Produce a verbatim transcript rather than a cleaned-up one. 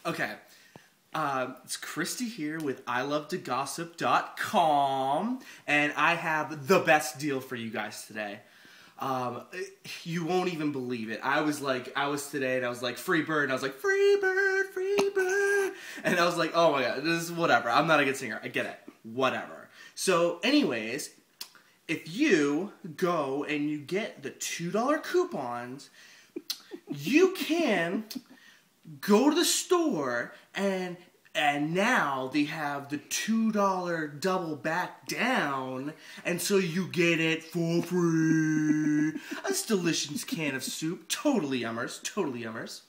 Okay. Uh, it's Chrystie here with I love to gossip dot com, and I have the best deal for you guys today. Um, you won't even believe it. I was like, I was today, and I was like, free bird, and I was like, free bird, free bird, and I was like, oh my god, this is whatever. I'm not a good singer. I get it. Whatever. So, anyways, if you go and you get the two dollar coupons, you can go to the store and and now they have the two dollar double back down, and so you get it for free. A delicious can of soup, totally yummers, totally yummers.